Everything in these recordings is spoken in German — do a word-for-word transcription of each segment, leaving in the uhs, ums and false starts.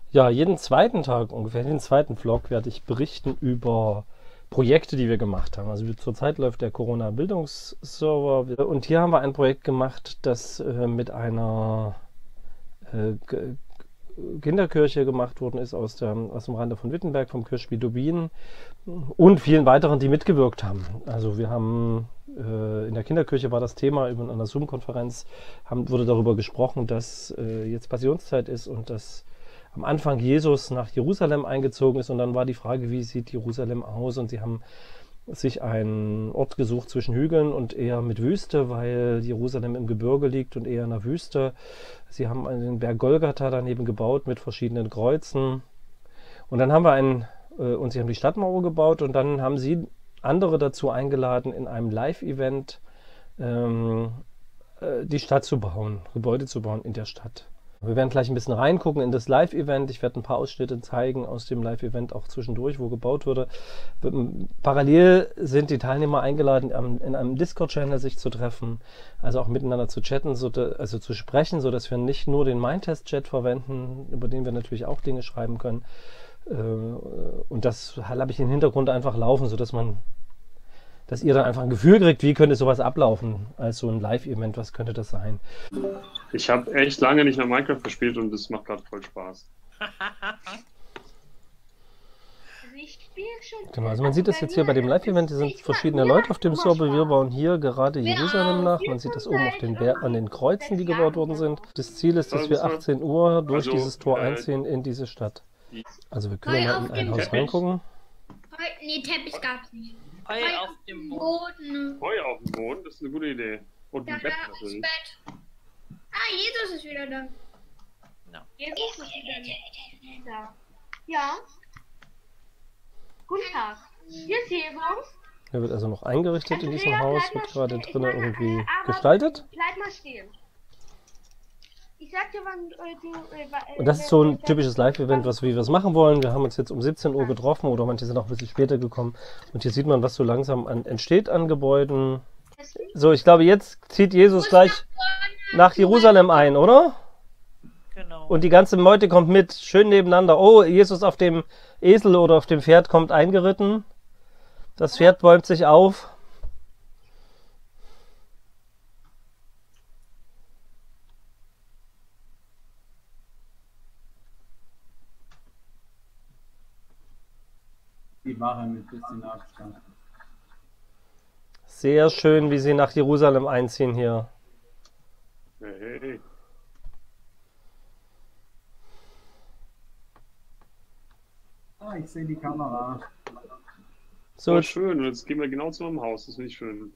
Ja, jeden zweiten Tag ungefähr, jeden zweiten Vlog werde ich berichten über Projekte, die wir gemacht haben. Also zurzeit läuft der Corona-Bildungsserver und hier haben wir ein Projekt gemacht, das äh, mit einer äh, G- Kinderkirche gemacht worden ist aus, der, aus dem Rande von Wittenberg, vom Kirchspiel Dubin und vielen weiteren, die mitgewirkt haben. Also wir haben äh, in der Kinderkirche war das Thema, in einer Zoom-Konferenz haben, wurde darüber gesprochen, dass äh, jetzt Passionszeit ist und dass am Anfang Jesus nach Jerusalem eingezogen ist und dann war die Frage, wie sieht Jerusalem aus? Und sie haben sich einen Ort gesucht zwischen Hügeln und eher mit Wüste, weil Jerusalem im Gebirge liegt und eher in der Wüste. Sie haben den Berg Golgatha daneben gebaut mit verschiedenen Kreuzen. Und dann haben wir einen, äh, und sie haben die Stadtmauer gebaut und dann haben sie andere dazu eingeladen, in einem Live-Event ähm, äh, die Stadt zu bauen, Gebäude zu bauen in der Stadt. Wir werden gleich ein bisschen reingucken in das Live-Event. Ich werde ein paar Ausschnitte zeigen aus dem Live-Event auch zwischendurch, wo gebaut wurde. Parallel sind die Teilnehmer eingeladen, in einem Discord-Channel sich zu treffen, also auch miteinander zu chatten, also zu sprechen, sodass wir nicht nur den Mindtest-Chat verwenden, über den wir natürlich auch Dinge schreiben können. Und das habe ich im Hintergrund einfach laufen, sodass man dass ihr dann einfach ein Gefühl kriegt, wie könnte sowas ablaufen als so ein Live-Event, was könnte das sein? Ich habe echt lange nicht mehr Minecraft gespielt und das macht gerade voll Spaß. Genau, also man sieht das jetzt hier bei dem Live-Event, hier sind verschiedene Leute auf dem Server, wir bauen hier gerade Jerusalem nach, man sieht das oben auf den Ber an den Kreuzen, die gebaut worden sind. Das Ziel ist, dass wir achtzehn Uhr durch also, dieses Tor äh, einziehen in diese Stadt. Also wir können mal in ein Haus Teppich? reingucken. Nee, Teppich gab's nicht. Heu auf dem Boden. Boden. Heu auf dem Boden, das ist eine gute Idee. Und Ja, ein Bett aufs natürlich. Bett. Ah, Jesus ist wieder da. Ja. Jesus ist wieder da. Ja. Guten Tag. Hier ist Jesus. Hier wird also noch eingerichtet in diesem Haus, wird gerade drinnen irgendwie äh, aber gestaltet. Bleib mal stehen. Ich sag dir, wann äh, du... Äh, äh, Und das ist so ein typisches Live-Event, was wir was machen wollen. Wir haben uns jetzt um siebzehn Uhr getroffen oder manche sind auch ein bisschen später gekommen. Und hier sieht man, was so langsam an, entsteht an Gebäuden. So, ich glaube, jetzt zieht Jesus gleich nach Jerusalem ein, oder? Genau. Und die ganze Meute kommt mit, schön nebeneinander. Oh, Jesus auf dem Esel oder auf dem Pferd kommt eingeritten. Das Pferd bäumt sich auf. Die mache mit bisschen Abstand. Sehr schön, wie sie nach Jerusalem einziehen hier. Hey, hey, hey. Ah, ich sehe die Kamera. So, So schön, und jetzt gehen wir genau zu meinem Haus, das finde ich schön.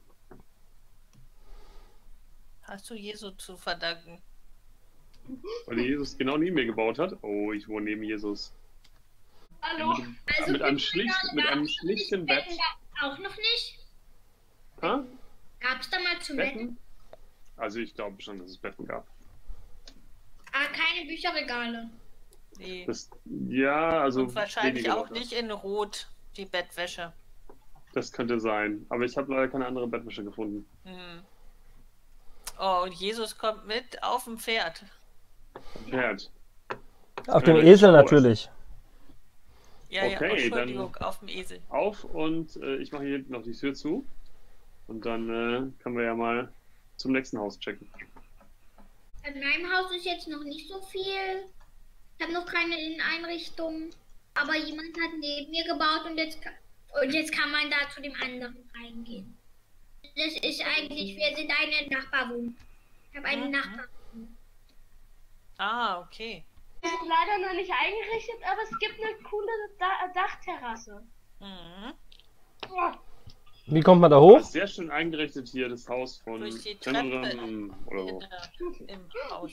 Hast du Jesu zu verdanken? Weil Jesus genau neben mir gebaut hat. Oh, ich wohne neben Jesus. Hallo. Mit, mit einem, schlicht, mit einem schlichten Bett. Auch noch nicht? Ha? Gab's da mal zum Betten? Betten? Also ich glaube schon, dass es Betten gab. Ah, keine Bücherregale. Nee. Das, ja, also Und wahrscheinlich weniger auch Leute. nicht in Rot, die Bettwäsche. Das könnte sein. Aber ich habe leider keine andere Bettwäsche gefunden. Hm. Oh, und Jesus kommt mit auf dem Pferd. Pferd. auf dem Ja, Esel das ist natürlich. Ja, ja, Okay, Entschuldigung, dann- auf dem Esel. Auf und äh, ich mache hier hinten noch die Tür zu. Und dann äh, können wir ja mal zum nächsten Haus checken. In meinem Haus ist jetzt noch nicht so viel. Ich habe noch keine Inneneinrichtung. Aber jemand hat neben mir gebaut und jetzt, ka- und jetzt kann man da zu dem anderen reingehen. Das ist eigentlich, wir sind eine Nachbarwohnung. Ich habe eine Mhm. Nachbarwohnung. Ah, okay. Es ist leider noch nicht eingerichtet, aber es gibt eine coole da Dachterrasse. Mhm. Wie kommt man da Das hoch? ist sehr schön eingerichtet hier, das Haus von Durch die Treppe Cameron oder so. hinter, im Haus.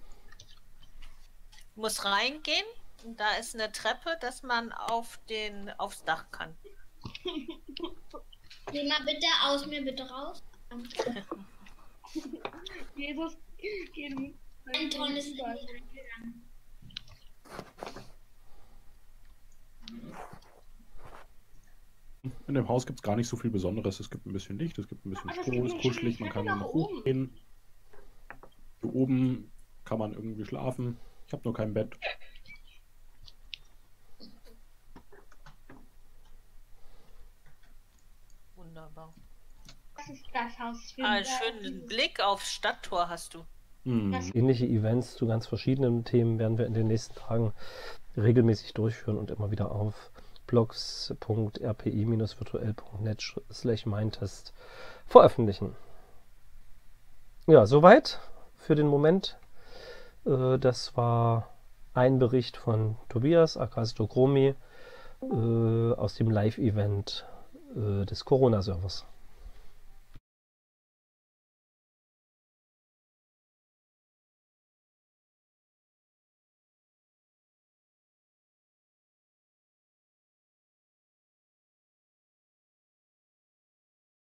Du musst reingehen und da ist eine Treppe, dass man auf den, aufs Dach kann. Geh mal bitte aus mir bitte raus. Jesus, geh Anton ist reingegangen. In dem Haus gibt es gar nicht so viel Besonderes. Es gibt ein bisschen Licht, es gibt ein bisschen Aber es Stroh, gibt es ist eine kuschelig, man kann Treppe noch nach oben. hochgehen. Hier oben kann man irgendwie schlafen. Ich habe nur kein Bett. ausführen Ah, einen werden. schönen Blick aufs Stadttor hast du. Hm. Das- Ähnliche Events zu ganz verschiedenen Themen werden wir in den nächsten Tagen regelmäßig durchführen und immer wieder auf blogs punkt r p i virtuell punkt net slash mindtest veröffentlichen. Ja, soweit für den Moment. Äh, Das war ein Bericht von Tobias Akastokromi äh, aus dem Live-Event äh, des Corona-Servers.